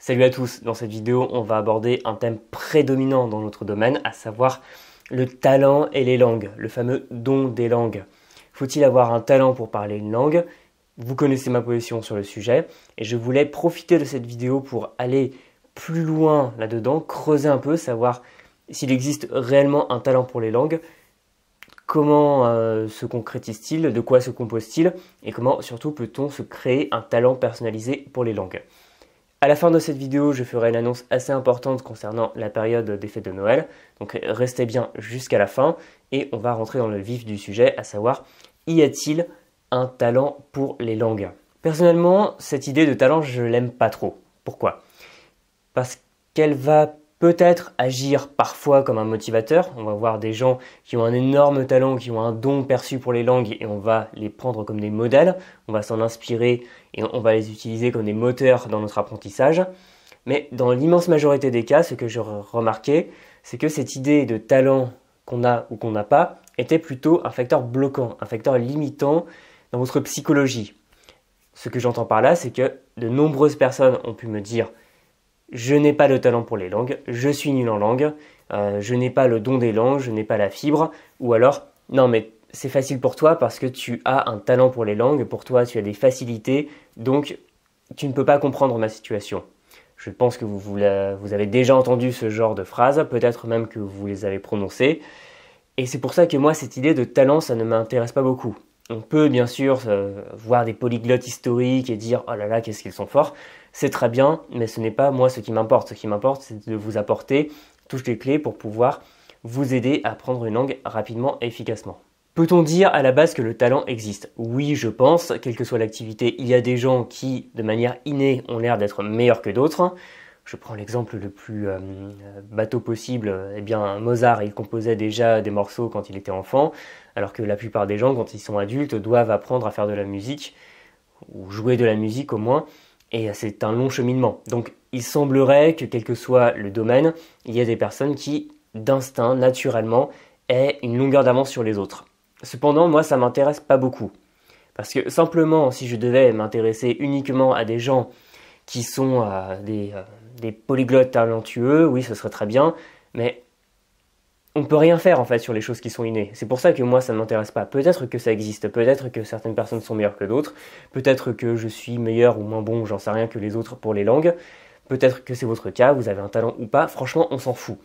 Salut à tous, dans cette vidéo on va aborder un thème prédominant dans notre domaine, à savoir le talent et les langues, le fameux don des langues. Faut-il avoir un talent pour parler une langue? Vous connaissez ma position sur le sujet et je voulais profiter de cette vidéo pour aller plus loin là-dedans, creuser un peu, savoir s'il existe réellement un talent pour les langues, comment se concrétise-t-il, de quoi se compose-t-il et comment surtout peut-on se créer un talent personnalisé pour les langues. À la fin de cette vidéo, je ferai une annonce assez importante concernant la période des fêtes de Noël, donc restez bien jusqu'à la fin et on va rentrer dans le vif du sujet, à savoir, y a-t-il un talent pour les langues? Personnellement, cette idée de talent, je l'aime pas trop. Pourquoi? Parce qu'elle va peut-être agir parfois comme un motivateur. On va voir des gens qui ont un énorme talent, qui ont un don perçu pour les langues et on va les prendre comme des modèles. On va s'en inspirer et on va les utiliser comme des moteurs dans notre apprentissage. Mais dans l'immense majorité des cas, ce que j'ai remarqué, c'est que cette idée de talent qu'on a ou qu'on n'a pas était plutôt un facteur bloquant, un facteur limitant dans votre psychologie. Ce que j'entends par là, c'est que de nombreuses personnes ont pu me dire je n'ai pas de talent pour les langues, je suis nul en langue, je n'ai pas le don des langues, je n'ai pas la fibre, ou alors, non mais c'est facile pour toi parce que tu as un talent pour les langues, pour toi tu as des facilités, donc tu ne peux pas comprendre ma situation. Je pense que vous avez déjà entendu ce genre de phrases, peut-être même que vous les avez prononcées, et c'est pour ça que moi cette idée de talent ça ne m'intéresse pas beaucoup. On peut bien sûr voir des polyglottes historiques et dire « Oh là là, qu'est-ce qu'ils sont forts !» C'est très bien, mais ce n'est pas moi ce qui m'importe. Ce qui m'importe, c'est de vous apporter toutes les clés pour pouvoir vous aider à apprendre une langue rapidement et efficacement. Peut-on dire à la base que le talent existe? Oui, je pense, quelle que soit l'activité, il y a des gens qui, de manière innée, ont l'air d'être meilleurs que d'autres. Je prends l'exemple le plus bateau possible. Eh bien, Mozart, il composait déjà des morceaux quand il était enfant, alors que la plupart des gens, quand ils sont adultes, doivent apprendre à faire de la musique, ou jouer de la musique au moins, et c'est un long cheminement. Donc, il semblerait que, quel que soit le domaine, il y ait des personnes qui, d'instinct, naturellement, aient une longueur d'avance sur les autres. Cependant, moi, ça m'intéresse pas beaucoup. Parce que, simplement, si je devais m'intéresser uniquement à des gens qui sont des polyglottes talentueux, oui, ce serait très bien, mais on ne peut rien faire en fait sur les choses qui sont innées. C'est pour ça que moi ça ne m'intéresse pas. Peut-être que ça existe, peut-être que certaines personnes sont meilleures que d'autres, peut-être que je suis meilleur ou moins bon, j'en sais rien, que les autres pour les langues, peut-être que c'est votre cas, vous avez un talent ou pas, franchement on s'en fout.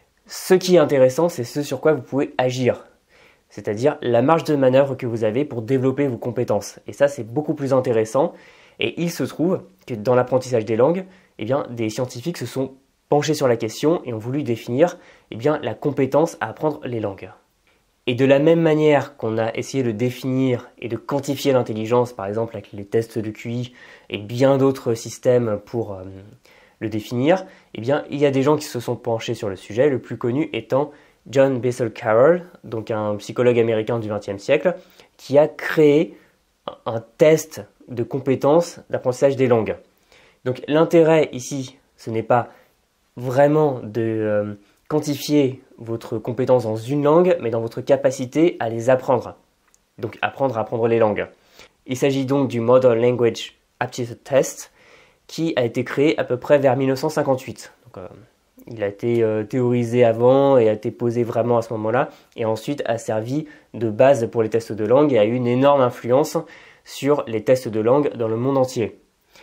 Ce qui est intéressant, c'est ce sur quoi vous pouvez agir, c'est-à-dire la marge de manœuvre que vous avez pour développer vos compétences. Et ça c'est beaucoup plus intéressant, et il se trouve que dans l'apprentissage des langues, eh bien, des scientifiques se sont penchés sur la question et ont voulu définir eh bien, la compétence à apprendre les langues. Et de la même manière qu'on a essayé de définir et de quantifier l'intelligence, par exemple avec les tests de QI et bien d'autres systèmes pour le définir, eh bien, il y a des gens qui se sont penchés sur le sujet, le plus connu étant John Bessel Carroll, donc un psychologue américain du XXe siècle, qui a créé un test de compétences d'apprentissage des langues. Donc l'intérêt ici, ce n'est pas vraiment de quantifier votre compétence dans une langue, mais dans votre capacité à les apprendre. Donc apprendre à apprendre les langues. Il s'agit donc du Modern Language Aptitude Test qui a été créé à peu près vers 1958. Donc, il a été théorisé avant et a été posé vraiment à ce moment-là et ensuite a servi de base pour les tests de langue et a eu une énorme influence sur les tests de langue dans le monde entier.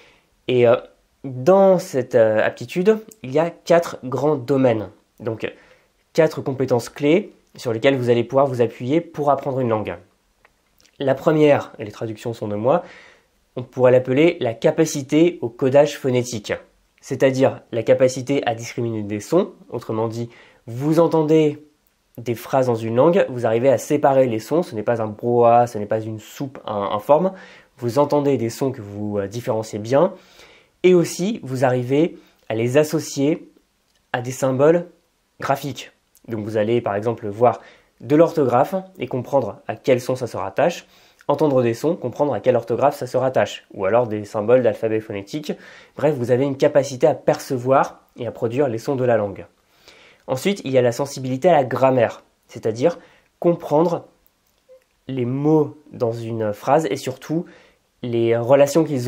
Et dans cette aptitude, il y a 4 grands domaines. Donc 4 compétences clés sur lesquelles vous allez pouvoir vous appuyer pour apprendre une langue. La première, et les traductions sont de moi, on pourrait l'appeler la capacité au codage phonétique. C'est-à-dire la capacité à discriminer des sons. Autrement dit, vous entendez des phrases dans une langue, vous arrivez à séparer les sons, ce n'est pas un brouhaha, ce n'est pas une soupe informe, vous entendez des sons que vous différenciez bien, et aussi vous arrivez à les associer à des symboles graphiques. Donc vous allez par exemple voir de l'orthographe et comprendre à quel son ça se rattache, entendre des sons, comprendre à quelle orthographe ça se rattache, ou alors des symboles d'alphabet phonétique. Bref, vous avez une capacité à percevoir et à produire les sons de la langue. Ensuite, il y a la sensibilité à la grammaire, c'est-à-dire comprendre les mots dans une phrase et surtout les relations qu'ils ont.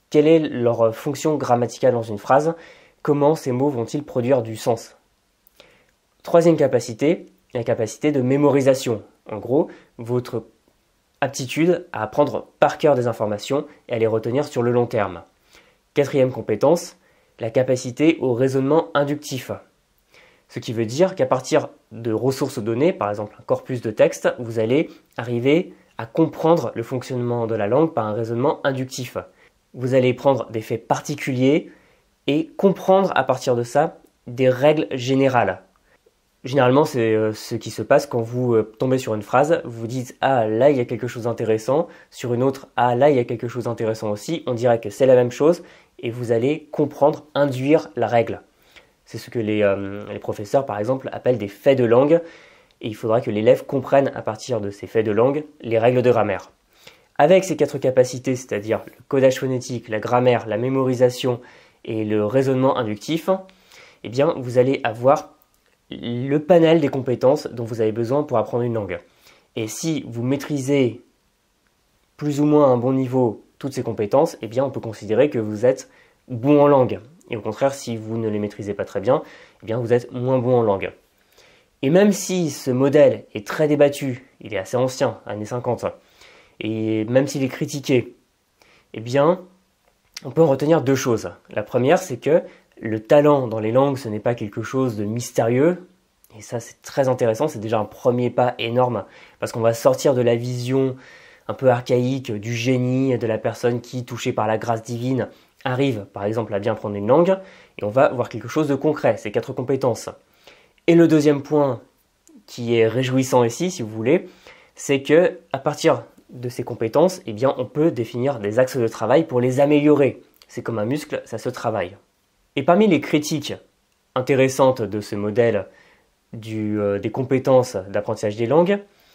quelle est leur fonction grammaticale dans une phrase, comment ces mots vont-ils produire du sens. Troisième capacité, la capacité de mémorisation. En gros, votre aptitude à apprendre par cœur des informations et à les retenir sur le long terme. Quatrième compétence, la capacité au raisonnement inductif. Ce qui veut dire qu'à partir de ressources données, par exemple un corpus de texte, vous allez arriver à comprendre le fonctionnement de la langue par un raisonnement inductif. Vous allez prendre des faits particuliers et comprendre à partir de ça des règles générales. Généralement, c'est ce qui se passe quand vous tombez sur une phrase, vous dites « Ah, là, il y a quelque chose d'intéressant », sur une autre « Ah, là, il y a quelque chose d'intéressant aussi », on dirait que c'est la même chose et vous allez comprendre, induire la règle. C'est ce que les professeurs, par exemple, appellent des faits de langue. Et il faudra que l'élève comprenne à partir de ces faits de langue les règles de grammaire. Avec ces 4 capacités, c'est-à-dire le codage phonétique, la grammaire, la mémorisation et le raisonnement inductif, eh bien, vous allez avoir le panel des compétences dont vous avez besoin pour apprendre une langue. Et si vous maîtrisez plus ou moins à un bon niveau toutes ces compétences, eh bien, on peut considérer que vous êtes bon en langue. Et au contraire, si vous ne les maîtrisez pas très bien, eh bien vous êtes moins bon en langue. Et même si ce modèle est très débattu, il est assez ancien, années 50, et même s'il est critiqué, eh bien, on peut en retenir 2 choses. La première, c'est que le talent dans les langues, ce n'est pas quelque chose de mystérieux, et ça c'est très intéressant, c'est déjà un premier pas énorme, parce qu'on va sortir de la vision un peu archaïque du génie, de la personne qui, touchée par la grâce divine, arrive par exemple à bien apprendre une langue, et on va voir quelque chose de concret, ces 4 compétences. Et le deuxième point qui est réjouissant ici, si vous voulez, c'est que à partir de ces compétences, eh bien, on peut définir des axes de travail pour les améliorer. C'est comme un muscle, ça se travaille. Et parmi les critiques intéressantes de ce modèle des compétences d'apprentissage des langues,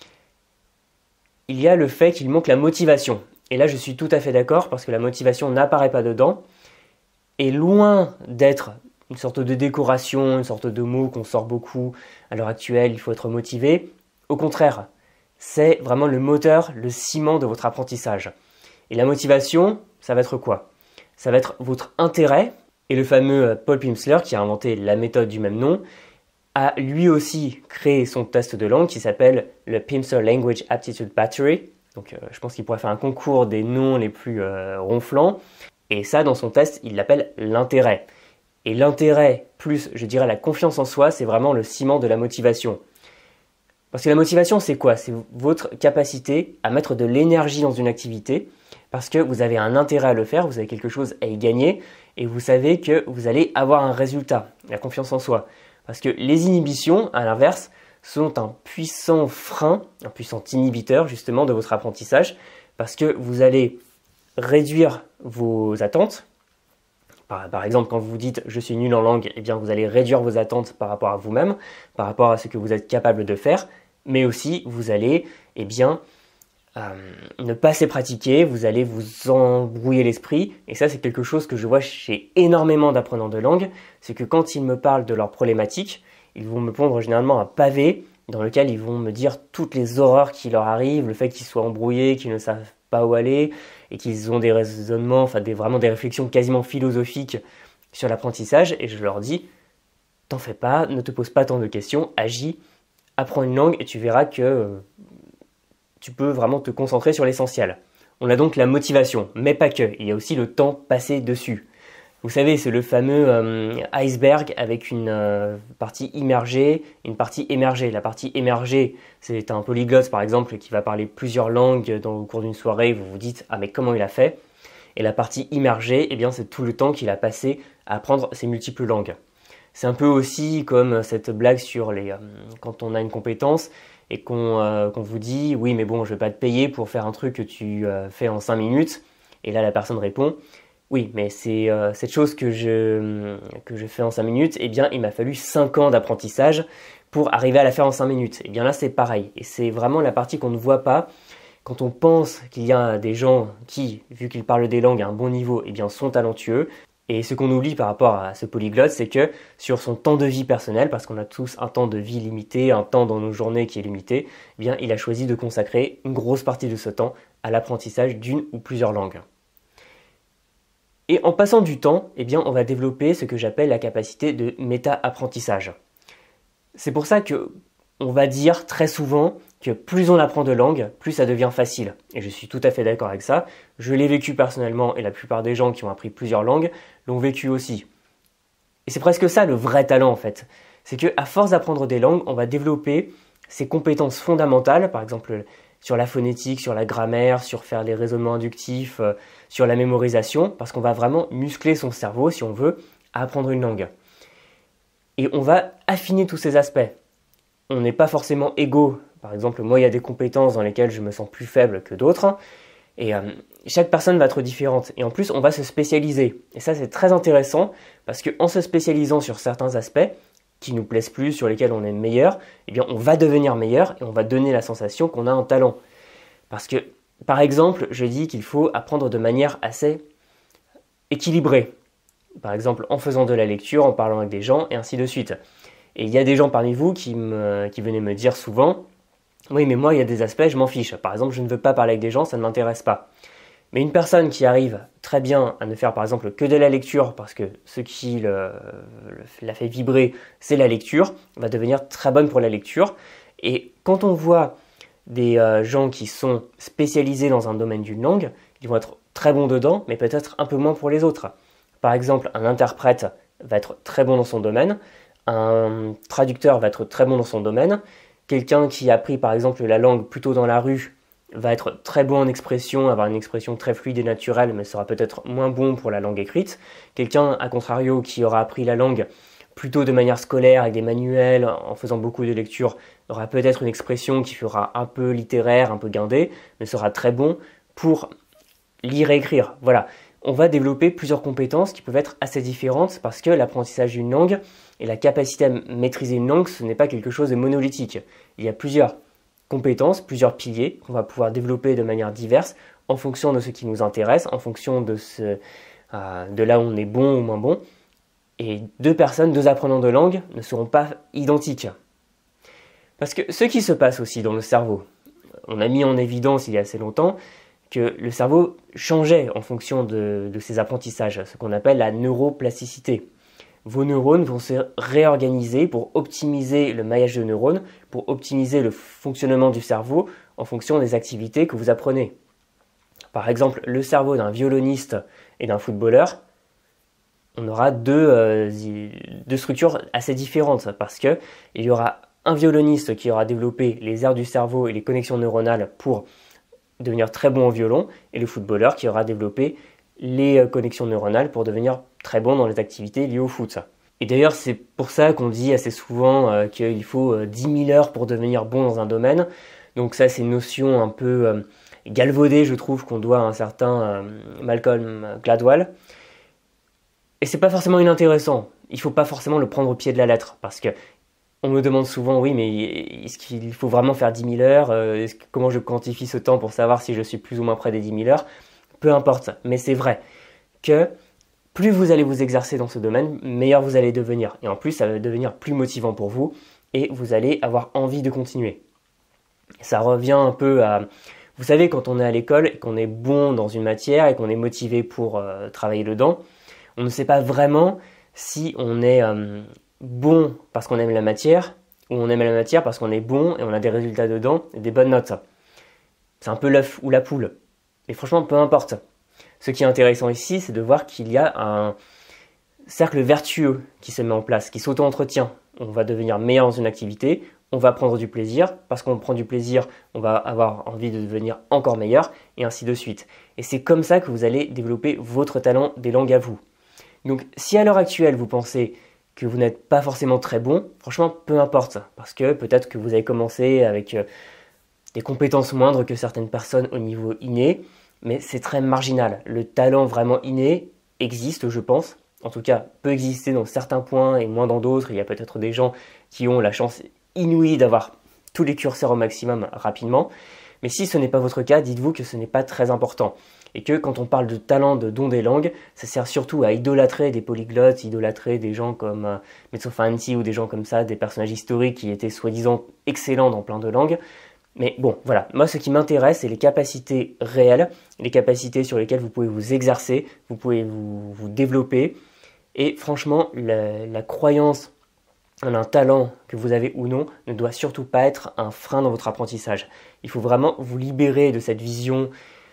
il y a le fait qu'il manque la motivation. Et là, je suis tout à fait d'accord parce que la motivation n'apparaît pas dedans. Et loin d'être une sorte de décoration, une sorte de mot qu'on sort beaucoup à l'heure actuelle, il faut être motivé. Au contraire, c'est vraiment le moteur, le ciment de votre apprentissage. Et la motivation, ça va être quoi? Ça va être votre intérêt. Et le fameux Paul Pimsleur, qui a inventé la méthode du même nom, a lui aussi créé son test de langue qui s'appelle le Pimsleur Language Aptitude Battery. Donc je pense qu'il pourrait faire un concours des noms les plus ronflants. Et ça, dans son test, il l'appelle l'intérêt. Et l'intérêt plus, je dirais, la confiance en soi, c'est vraiment le ciment de la motivation. Parce que la motivation, c'est quoi? C'est votre capacité à mettre de l'énergie dans une activité parce que vous avez un intérêt à le faire, vous avez quelque chose à y gagner et vous savez que vous allez avoir un résultat, la confiance en soi. Parce que les inhibitions, à l'inverse, sont un puissant frein, un puissant inhibiteur justement de votre apprentissage parce que vous allez réduire vos attentes. Par exemple, quand vous dites « je suis nul en langue », eh bien vous allez réduire vos attentes par rapport à vous-même, par rapport à ce que vous êtes capable de faire, mais aussi vous allez ne pas assez pratiquer, vous allez vous embrouiller l'esprit, et ça c'est quelque chose que je vois chez énormément d'apprenants de langue, c'est que quand ils me parlent de leurs problématiques, ils vont me pondre généralement un pavé dans lequel ils vont me dire toutes les horreurs qui leur arrivent, le fait qu'ils soient embrouillés, qu'ils ne savent pas où aller, et qu'ils ont des raisonnements, vraiment des réflexions quasiment philosophiques sur l'apprentissage, et je leur dis, t'en fais pas, ne te pose pas tant de questions, agis, apprends une langue et tu verras que tu peux vraiment te concentrer sur l'essentiel. On a donc la motivation, mais pas que, il y a aussi le temps passé dessus. Vous savez, c'est le fameux iceberg avec une partie immergée et une partie émergée. La partie émergée, c'est un polyglotte par exemple qui va parler plusieurs langues au cours d'une soirée, vous vous dites « Ah mais comment il a fait ?» Et la partie immergée, eh bien, c'est tout le temps qu'il a passé à apprendre ces multiples langues. C'est un peu aussi comme cette blague sur quand on a une compétence et qu'on vous dit « Oui mais bon, je ne vais pas te payer pour faire un truc que tu fais en 5 minutes. » Et là la personne répond « Oui, mais c'est cette chose que je fais en 5 minutes, eh bien, il m'a fallu 5 ans d'apprentissage pour arriver à la faire en 5 minutes. » Et bien là, c'est pareil. Et c'est vraiment la partie qu'on ne voit pas. Quand on pense qu'il y a des gens qui, vu qu'ils parlent des langues à un bon niveau, eh bien, sont talentueux. Et ce qu'on oublie par rapport à ce polyglotte, c'est que sur son temps de vie personnel, parce qu'on a tous un temps de vie limité, un temps dans nos journées qui est limité, eh bien, il a choisi de consacrer une grosse partie de ce temps à l'apprentissage d'une ou plusieurs langues. Et en passant du temps, eh bien, on va développer ce que j'appelle la capacité de méta-apprentissage. C'est pour ça que on va dire très souvent que plus on apprend de langues, plus ça devient facile. Et je suis tout à fait d'accord avec ça. Je l'ai vécu personnellement et la plupart des gens qui ont appris plusieurs langues l'ont vécu aussi. Et c'est presque ça le vrai talent en fait. C'est qu'à force d'apprendre des langues, on va développer ces compétences fondamentales, par exemple sur la phonétique, sur la grammaire, sur faire les raisonnements inductifs, sur la mémorisation, parce qu'on va vraiment muscler son cerveau, si on veut, à apprendre une langue. Et on va affiner tous ces aspects. On n'est pas forcément égaux. Par exemple, moi, il y a des compétences dans lesquelles je me sens plus faible que d'autres. Et chaque personne va être différente. Et en plus, on va se spécialiser. Et ça, c'est très intéressant, parce qu'en se spécialisant sur certains aspects, qui nous plaisent plus, sur lesquels on est meilleur, eh bien, on va devenir meilleur et on va donner la sensation qu'on a un talent. Parce que, par exemple, je dis qu'il faut apprendre de manière assez équilibrée. Par exemple, en faisant de la lecture, en parlant avec des gens, et ainsi de suite. Et il y a des gens parmi vous qui venaient me dire souvent « Oui, mais moi, il y a des aspects, je m'en fiche. Par exemple, je ne veux pas parler avec des gens, ça ne m'intéresse pas. » Mais une personne qui arrive très bien à ne faire par exemple que de la lecture, parce que ce qui la fait vibrer, c'est la lecture, va devenir très bonne pour la lecture. Et quand on voit des gens qui sont spécialisés dans un domaine d'une langue, ils vont être très bons dedans, mais peut-être un peu moins pour les autres. Par exemple, un interprète va être très bon dans son domaine, un traducteur va être très bon dans son domaine, quelqu'un qui a appris par exemple la langue plutôt dans la rue va être très bon en expression, avoir une expression très fluide et naturelle, mais sera peut-être moins bon pour la langue écrite. Quelqu'un, à contrario, qui aura appris la langue plutôt de manière scolaire, avec des manuels, en faisant beaucoup de lectures, aura peut-être une expression qui fera un peu littéraire, un peu guindée, mais sera très bon pour lire et écrire. Voilà. On va développer plusieurs compétences qui peuvent être assez différentes parce que l'apprentissage d'une langue et la capacité à maîtriser une langue, ce n'est pas quelque chose de monolithique. Il y a plusieurs compétences, plusieurs piliers qu'on va pouvoir développer de manière diverse en fonction de ce qui nous intéresse, en fonction de là où on est bon ou moins bon. Et deux apprenants de langue ne seront pas identiques. Parce que ce qui se passe aussi dans le cerveau, on a mis en évidence il y a assez longtemps que le cerveau changeait en fonction de ses apprentissages, ce qu'on appelle la neuroplasticité. Vos neurones vont se réorganiser pour optimiser le maillage de neurones, pour optimiser le fonctionnement du cerveau en fonction des activités que vous apprenez. Par exemple, le cerveau d'un violoniste et d'un footballeur, on aura deux structures assez différentes parce qu'il y aura un violoniste qui aura développé les aires du cerveau et les connexions neuronales pour devenir très bon au violon et le footballeur qui aura développé les connexions neuronales pour devenir très bon dans les activités liées au foot. Et d'ailleurs, c'est pour ça qu'on dit assez souvent qu'il faut 10 000 heures pour devenir bon dans un domaine. Donc ça, c'est une notion un peu galvaudée, je trouve, qu'on doit à un certain Malcolm Gladwell. Et c'est pas forcément inintéressant. Il faut pas forcément le prendre au pied de la lettre, parce que on me demande souvent, oui, mais est-ce qu'il faut vraiment faire 10 000 heures comment je quantifie ce temps pour savoir si je suis plus ou moins près des 10 000 heures? Peu importe, mais c'est vrai que plus vous allez vous exercer dans ce domaine, meilleur vous allez devenir. Et en plus, ça va devenir plus motivant pour vous et vous allez avoir envie de continuer. Ça revient un peu à... Vous savez, quand on est à l'école et qu'on est bon dans une matière et qu'on est motivé pour travailler dedans, on ne sait pas vraiment si on est bon parce qu'on aime la matière ou on aime la matière parce qu'on est bon et on a des résultats dedans et des bonnes notes. C'est un peu l'œuf ou la poule. Mais franchement, peu importe. Ce qui est intéressant ici, c'est de voir qu'il y a un cercle vertueux qui se met en place, qui s'auto-entretient. On va devenir meilleur dans une activité, on va prendre du plaisir. Parce qu'on prend du plaisir, on va avoir envie de devenir encore meilleur, et ainsi de suite. Et c'est comme ça que vous allez développer votre talent des langues à vous. Donc, si à l'heure actuelle, vous pensez que vous n'êtes pas forcément très bon, franchement, peu importe. Parce que peut-être que vous avez commencé avec des compétences moindres que certaines personnes au niveau inné, mais c'est très marginal. Le talent vraiment inné existe, je pense. En tout cas, peut exister dans certains points et moins dans d'autres. Il y a peut-être des gens qui ont la chance inouïe d'avoir tous les curseurs au maximum rapidement. Mais si ce n'est pas votre cas, dites-vous que ce n'est pas très important. Et que quand on parle de talent, de don des langues, ça sert surtout à idolâtrer des polyglottes, idolâtrer des gens comme Mezzo Fanti ou des gens comme ça, des personnages historiques qui étaient soi-disant excellents dans plein de langues. Mais bon, voilà, moi ce qui m'intéresse, c'est les capacités réelles, les capacités sur lesquelles vous pouvez vous exercer, vous pouvez vous développer. Et franchement, la croyance en un talent que vous avez ou non ne doit surtout pas être un frein dans votre apprentissage. Il faut vraiment vous libérer de cette vision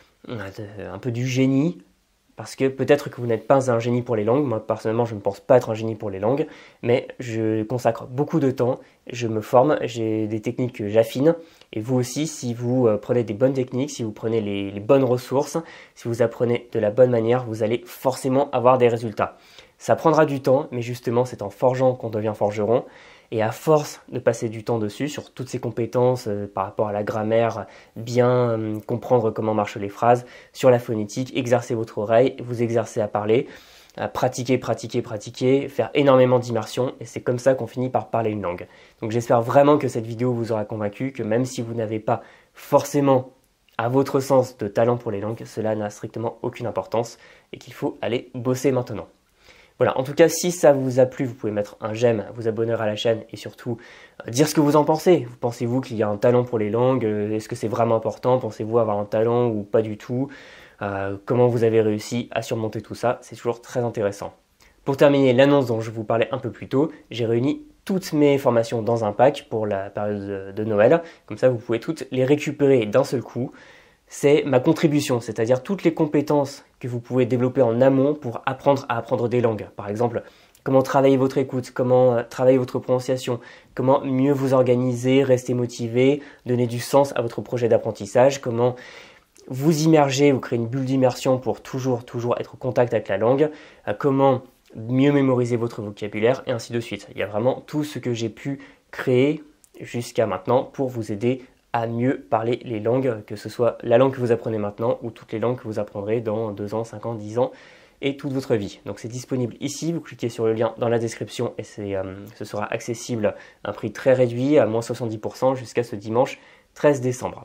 un peu du génie, parce que peut-être que vous n'êtes pas un génie pour les langues. Moi, personnellement, je ne pense pas être un génie pour les langues, mais je consacre beaucoup de temps, je me forme, j'ai des techniques que j'affine. Et vous aussi, si vous prenez des bonnes techniques, si vous prenez les bonnes ressources, si vous apprenez de la bonne manière, vous allez forcément avoir des résultats. Ça prendra du temps, mais justement, c'est en forgeant qu'on devient forgeron. Et à force de passer du temps dessus, sur toutes ces compétences par rapport à la grammaire, bien comprendre comment marchent les phrases, sur la phonétique, exercer votre oreille, vous exercer à parler, à pratiquer, faire énormément d'immersion, et c'est comme ça qu'on finit par parler une langue. Donc j'espère vraiment que cette vidéo vous aura convaincu, que même si vous n'avez pas forcément à votre sens de talent pour les langues, cela n'a strictement aucune importance, et qu'il faut aller bosser maintenant. Voilà, en tout cas, si ça vous a plu, vous pouvez mettre un j'aime, vous abonner à la chaîne et surtout dire ce que vous en pensez. Pensez-vous qu'il y a un talent pour les langues? Est-ce que c'est vraiment important? Pensez-vous avoir un talent ou pas du tout? Comment vous avez réussi à surmonter tout ça? C'est toujours très intéressant. Pour terminer l'annonce dont je vous parlais un peu plus tôt, j'ai réuni toutes mes formations dans un pack pour la période de Noël. Comme ça, vous pouvez toutes les récupérer d'un seul coup. C'est ma contribution, c'est-à-dire toutes les compétences que vous pouvez développer en amont pour apprendre à apprendre des langues. Par exemple, comment travailler votre écoute, comment travailler votre prononciation, comment mieux vous organiser, rester motivé, donner du sens à votre projet d'apprentissage, comment vous immerger, vous créer une bulle d'immersion pour toujours être en contact avec la langue, comment mieux mémoriser votre vocabulaire et ainsi de suite. Il y a vraiment tout ce que j'ai pu créer jusqu'à maintenant pour vous aider à mieux parler les langues, que ce soit la langue que vous apprenez maintenant ou toutes les langues que vous apprendrez dans 2 ans, 5 ans, 10 ans et toute votre vie. Donc c'est disponible ici, vous cliquez sur le lien dans la description et ce sera accessible à un prix très réduit, à moins 70% jusqu'à ce dimanche 13 décembre.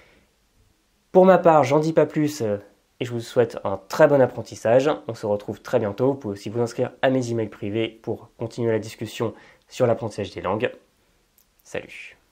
Pour ma part, j'en dis pas plus et je vous souhaite un très bon apprentissage. On se retrouve très bientôt. Vous pouvez aussi vous inscrire à mes emails privés pour continuer la discussion sur l'apprentissage des langues. Salut!